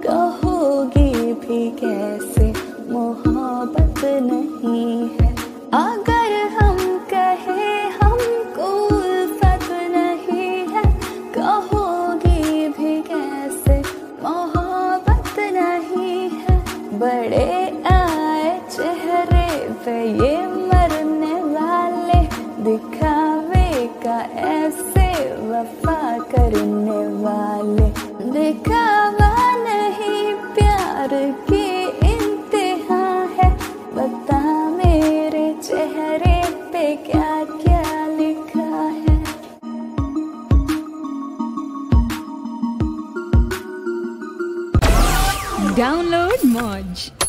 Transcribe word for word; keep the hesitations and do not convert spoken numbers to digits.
कहोगी भी कैसे मोहब्बत नहीं है। अगर हम कहे हमको उल्फत नहीं है, कहोगी भी कैसे मोहब्बत नहीं है। बड़े आए चेहरे पे ये मरने वाले, दिखावे का ऐसे वफा करने वाले। दिखावा नहीं प्यार की इंतहा है, बता मेरे चेहरे पे क्या क्या लिखा है। Download Moj.